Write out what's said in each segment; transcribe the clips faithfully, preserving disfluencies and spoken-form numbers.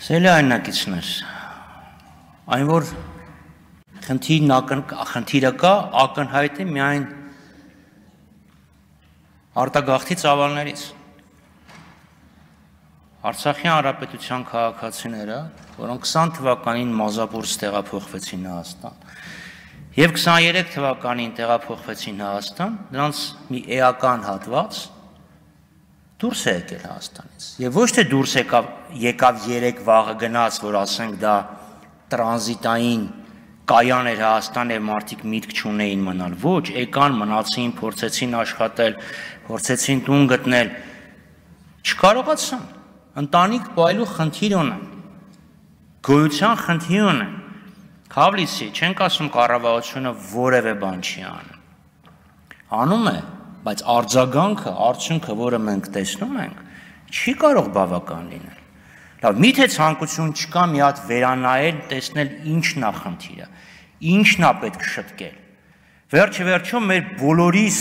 Սելի այնակիցներ, այն որ խնդիրը կա, ակնհայտ է միայն արտագաղթի ծավալներից։ Արցախի Հանրապետության քաղաքացիները, որոնք քսան թվականին մազապուրս տեղափոխվեցին Հայաստան, և քսաներեք թվականին տեղափոխվեցին Հայաստան, նրանց մի էական հատված դուրս է եկել Հայաստանից։ Եվ ոչ թե դուրս եկավ երեք վաղը գնաց, որ ասենք դա տրանզիտային կայան էր Հայաստան և մարդիկ միտք չունեին մնալ, ոչ, եկան, մնացին, փորձեցին աշխատել, փորձեցին տուն գտնել, չկարողացան, ընտանիք պահելու խնդիր ունեն, գոյության խնդիր ունեն, Քավլիցի, չենք ասում կառավարությունը որևէ բան չի անում, անում է, բայց արձագանքը, արդյունքը, որը մենք տեսնում ենք, չի կարող բավական լինել։ Լավ, միթե ցանկություն չկա մի հատ վերանայել, տեսնել ինչն է խնդիրը, ինչն է պետք շտկել։ Վերջը վերջում մեր բոլորիս,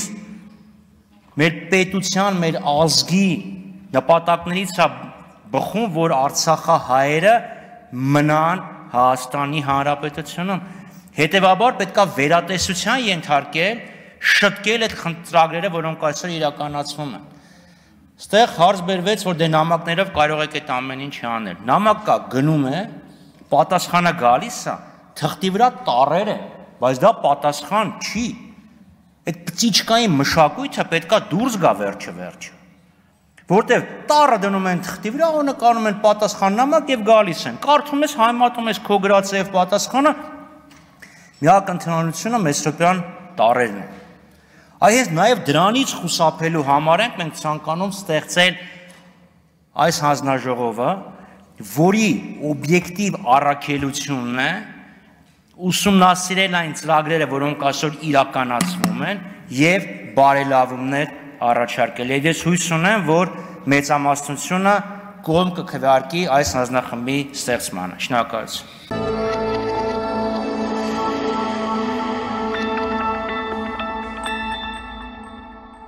մեր պետության, մեր ազգի նպատակներից է բխում, որ Արցախահայերը մնան Հայաստանի Հանրապետությունում։ Հետևաբար պետք է վերատեսության ենթարկել, շտկել այդ ծրագրերը, որոնք այսօր իրականացվում են։ Ստեղ հարց բերվեց, որ դե նամակներով կարող եք այդ ամեն ինչ անել։ Նամակ կա, գնում է, պատասխանը գալիս է, թղթի վրա տառեր է, բայց դա պատասխան չի։ Այդ պծիճկային մշակույթը պետք է դուրս գա վերջը վերջը։ Որտեվ տառը դնում են թղթի վրա, ու նկարում են պատասխան նամակ եւ գալիս են։ Կարդում ես, համատում ես քո գրած եւ պատասխանը, միակ ընդհանրությունը մեսրոպյան տառերն են։ Այս նաև դրանից խուսափելու համար ենք մենք ցանկանում ստեղծել այս հանձնաժողովը, որի օբյեկտիվ առաքելությունն է ուսումնասիրել այն ծրագրերը, որոնք այսօր իրականացվում են, եւ բարելավումներ առաջարկել։ Եվ ես հույս ունեմ, որ մեծամասնությունը կողմ կքվեարկի այս հանձնախմբի ստեղծմանը։ Շնորհակալություն։